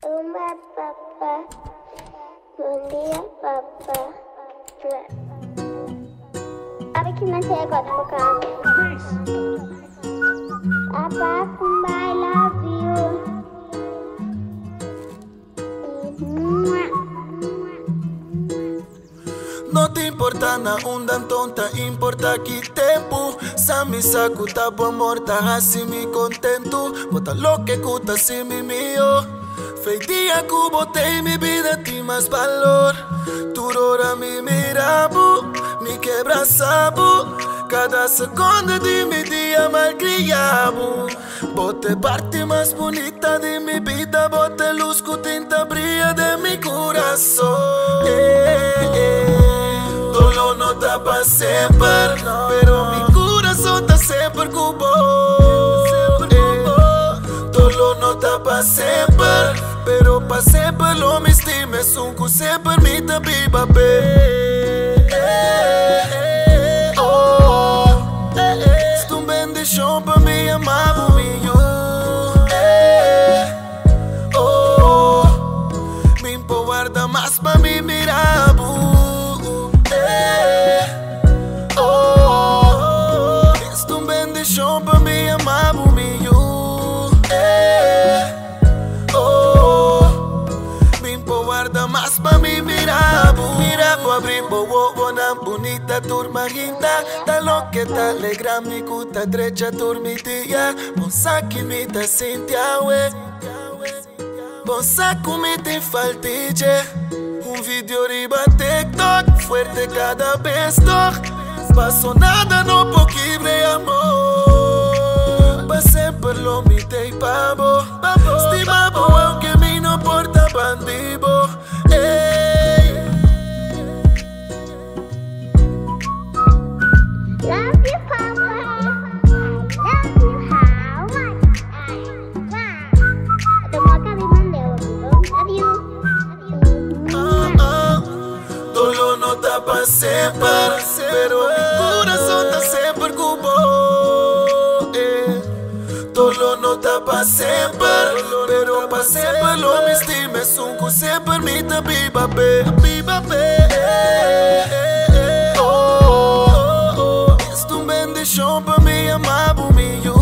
Tumba, papá. Bom dia, papá. Sabe que não sei agora por causa. Papá, Kumba, I love you. No te importa na undan tonta, importa que tempo. Sami sakuta po morta, hasi mi contento. Bota lo que cuta si mi mío. Fei día que botei mi vida ti más valor. Tu rora mi mirabu, mi quebrasabu. Cada seconda di mi dia malcriabu. Bote parte más bonita de mi vida, bote luz que tinta brilla de mi corazón. Dolor no está pa' siempre, pero mi corazón está siempre cubo. Dolor no está pa' siempre, pero pa' siempre lo me estimes un que siempre me te viva es tu bendición pa' mi amado mío. Mi impo guarda más pa' mi mirabu. Es tu bendición pa' mi amado mío. Mi impo guarda más pa' mi mirabu. Mirabu abrimbo una bonita turma ginta. Ta lo que te alegra mi cuta derecha turmitilla. Bonsa que mi te sintia we. Bonsa come te faltige. Un video riba TikTok, fuerte cada vez toch. Paso nada, no poquibre amor. Pa' sempre lo mi te pavo. Stimavo aunque mi no porta bandibo. Love you, Papa. Love you, how much I want. The more que me love you. Dolor no está pa' siempre, pero mi corazón está siempre cubo. Dolor no está pa' siempre, pero pa' siempre lo me estimes un que siempre me te viva es tu bendición pa' mi amado mío.